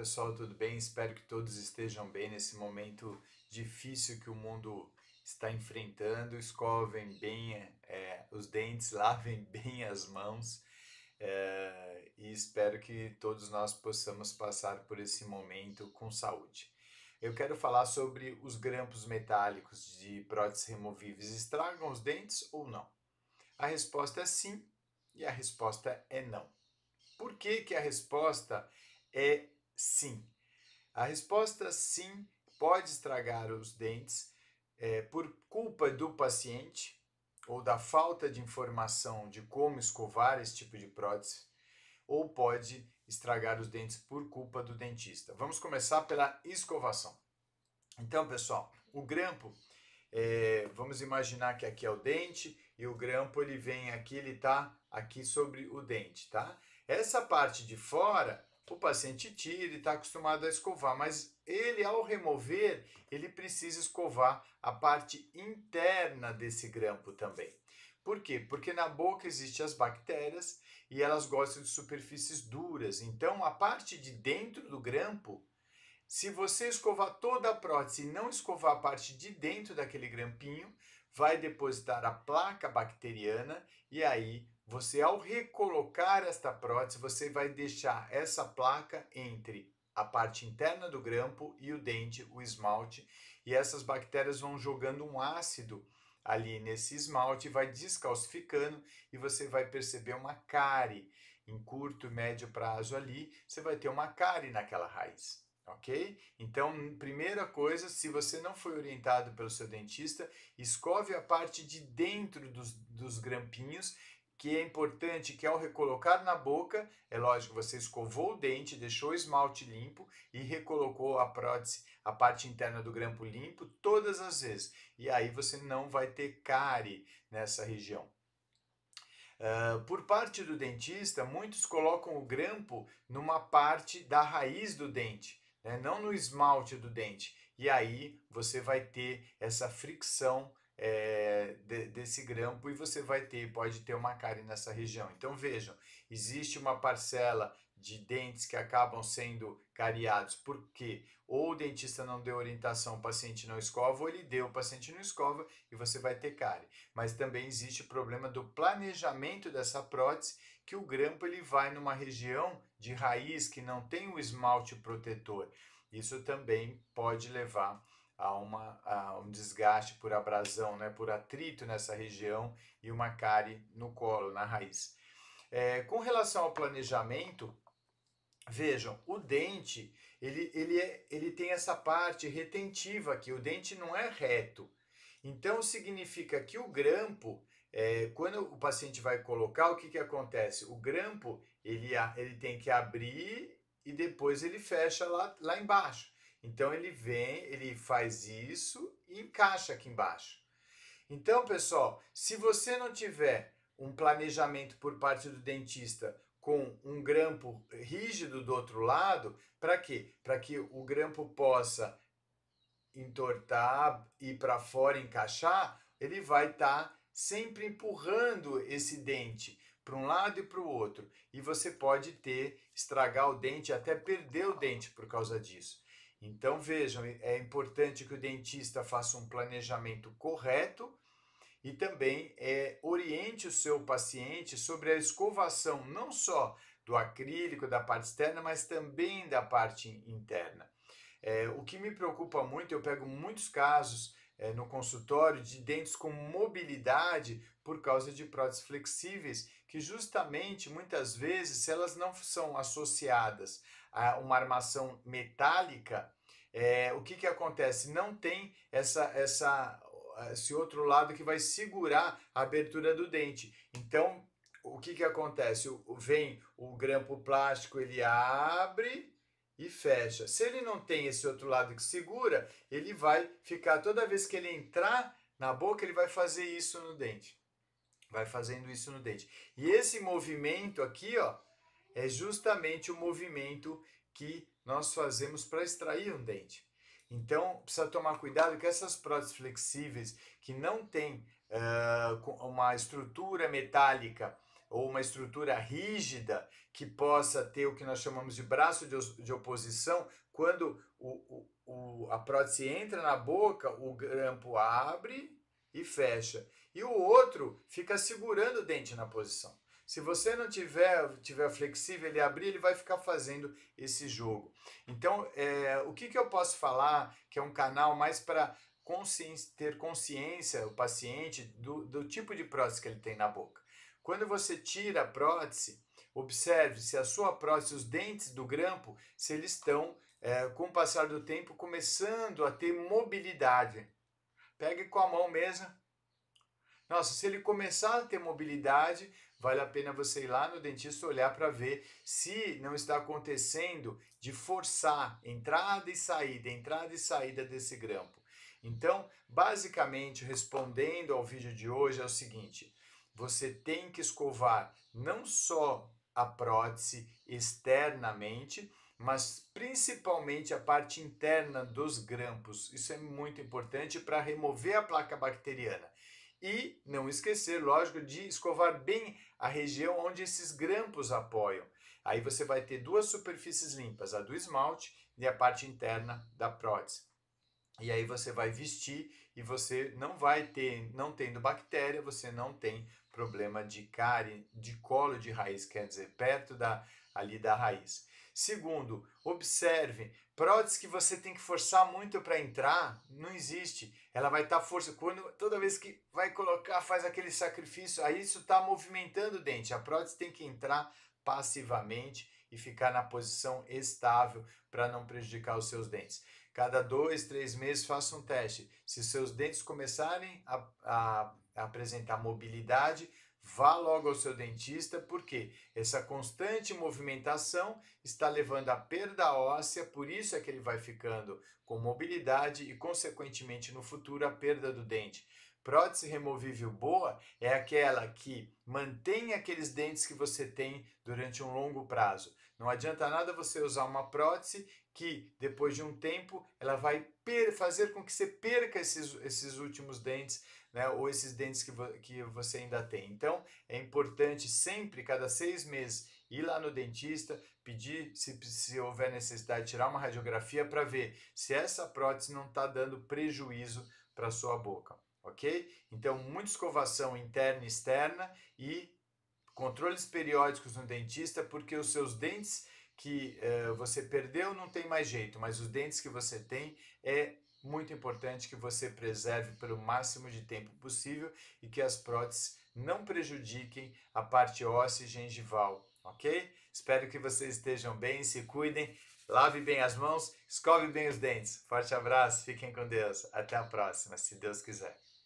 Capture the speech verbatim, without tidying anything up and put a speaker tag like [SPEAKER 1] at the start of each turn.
[SPEAKER 1] pessoal, tudo bem? Espero que todos estejam bem nesse momento difícil que o mundo está enfrentando. Escovem bem é, os dentes, lavem bem as mãos, é, e espero que todos nós possamos passar por esse momento com saúde. Eu quero falar sobre os grampos metálicos de próteses removíveis. Estragam os dentes ou não? A resposta é sim e a resposta é não. Por que que a resposta é sim? A resposta sim pode estragar os dentes é, por culpa do paciente ou da falta de informação de como escovar esse tipo de prótese, ou pode estragar os dentes por culpa do dentista. Vamos começar pela escovação. Então, pessoal, o grampo, é, vamos imaginar que aqui é o dente e o grampo ele vem aqui, ele está aqui sobre o dente, tá? Essa parte de fora, o paciente tira, ele está acostumado a escovar, mas ele, ao remover, ele precisa escovar a parte interna desse grampo também. Por quê? Porque na boca existem as bactérias e elas gostam de superfícies duras. Então, a parte de dentro do grampo, se você escovar toda a prótese e não escovar a parte de dentro daquele grampinho, vai depositar a placa bacteriana e aí você, ao recolocar esta prótese, você vai deixar essa placa entre a parte interna do grampo e o dente, o esmalte, e essas bactérias vão jogando um ácido ali nesse esmalte, vai descalcificando e você vai perceber uma cárie em curto e médio prazo ali, você vai ter uma cárie naquela raiz. Ok? Então, primeira coisa, se você não foi orientado pelo seu dentista, escove a parte de dentro dos, dos grampinhos, que é importante que ao recolocar na boca, é lógico, você escovou o dente, deixou o esmalte limpo e recolocou a prótese, a parte interna do grampo limpo todas as vezes. E aí você não vai ter cárie nessa região. Uh, por parte do dentista, muitos colocam o grampo numa parte da raiz do dente, né? Não no esmalte do dente. E aí você vai ter essa fricção é, de, desse grampo e você vai ter, pode ter uma cárie nessa região. Então vejam, existe uma parcela de dentes que acabam sendo cariados porque ou o dentista não deu orientação, o paciente não escova, ou ele deu, o paciente não escova e você vai ter cárie. Mas também existe o problema do planejamento dessa prótese, que o grampo ele vai numa região de raiz que não tem o esmalte protetor. Isso também pode levar a, uma, a um desgaste por abrasão, né, por atrito nessa região e uma cárie no colo, na raiz. É, com relação ao planejamento, vejam, o dente, ele, ele, é, ele tem essa parte retentiva aqui, o dente não é reto. Então, significa que o grampo, é, quando o paciente vai colocar, o que, que acontece? O grampo, ele, ele tem que abrir e depois ele fecha lá, lá embaixo. Então, ele vem, ele faz isso e encaixa aqui embaixo. Então, pessoal, se você não tiver um planejamento por parte do dentista com um grampo rígido do outro lado, para quê? Para que o grampo possa entortar, ir para fora, encaixar, ele vai estar tá sempre empurrando esse dente para um lado e para o outro. E você pode ter, estragar o dente, até perder o dente por causa disso. Então vejam, é importante que o dentista faça um planejamento correto e também é, oriente o seu paciente sobre a escovação, não só do acrílico, da parte externa, mas também da parte interna. É, o que me preocupa muito, eu pego muitos casos é, no consultório de dentes com mobilidade por causa de próteses flexíveis, que justamente, muitas vezes, se elas não são associadas a uma armação metálica, é, o que, que acontece? Não tem essa, essa, esse outro lado que vai segurar a abertura do dente. Então, o que, que acontece? O, vem o grampo plástico, ele abre e fecha. Se ele não tem esse outro lado que segura, ele vai ficar, toda vez que ele entrar na boca, ele vai fazer isso no dente. Vai fazendo isso no dente. E esse movimento aqui, ó, é justamente o movimento que nós fazemos para extrair um dente. Então, precisa tomar cuidado que essas próteses flexíveis que não têm uh, uma estrutura metálica ou uma estrutura rígida que possa ter o que nós chamamos de braço de, de oposição. Quando o, o, o, a prótese entra na boca, o grampo abre e fecha. E o outro fica segurando o dente na posição. Se você não tiver, tiver flexível, ele abrir, ele vai ficar fazendo esse jogo. Então, é, o que, que eu posso falar, que é um canal mais para consciência, ter consciência, o paciente, do, do tipo de prótese que ele tem na boca. Quando você tira a prótese, observe se a sua prótese, os dentes do grampo, se eles estão, é, com o passar do tempo, começando a ter mobilidade. Pegue com a mão mesmo. Nossa, se ele começar a ter mobilidade, vale a pena você ir lá no dentista olhar para ver se não está acontecendo de forçar entrada e saída, entrada e saída desse grampo. Então, basicamente, respondendo ao vídeo de hoje é o seguinte: você tem que escovar não só a prótese externamente, mas principalmente a parte interna dos grampos. Isso é muito importante para remover a placa bacteriana. E não esquecer, lógico, de escovar bem a região onde esses grampos apoiam. Aí você vai ter duas superfícies limpas, a do esmalte e a parte interna da prótese. E aí você vai vestir e você não vai ter, não tendo bactéria, você não tem problema de cárie, de colo de raiz, quer dizer, perto da, ali da raiz. Segundo, observe, prótese que você tem que forçar muito para entrar, não existe. Ela vai estar tá força, quando toda vez que vai colocar, faz aquele sacrifício, aí isso está movimentando o dente. A prótese tem que entrar passivamente e ficar na posição estável para não prejudicar os seus dentes. Cada dois, três meses faça um teste. Se seus dentes começarem a, a, a apresentar mobilidade, vá logo ao seu dentista, porque essa constante movimentação está levando à perda óssea, por isso é que ele vai ficando com mobilidade e, consequentemente, no futuro, a perda do dente. Prótese removível boa é aquela que mantém aqueles dentes que você tem durante um longo prazo. Não adianta nada você usar uma prótese que, depois de um tempo, ela vai fazer com que você perca esses, esses últimos dentes, né, ou esses dentes que, vo que você ainda tem. Então, é importante sempre, cada seis meses, ir lá no dentista, pedir, se, se houver necessidade, tirar uma radiografia para ver se essa prótese não está dando prejuízo para a sua boca, ok? Então, muita escovação interna e externa e controles periódicos no dentista, porque os seus dentes que uh, você perdeu não tem mais jeito, mas os dentes que você tem é muito importante que você preserve pelo máximo de tempo possível e que as próteses não prejudiquem a parte óssea e gengival, ok? Espero que vocês estejam bem, se cuidem, lave bem as mãos, escove bem os dentes. Forte abraço, fiquem com Deus. Até a próxima, se Deus quiser.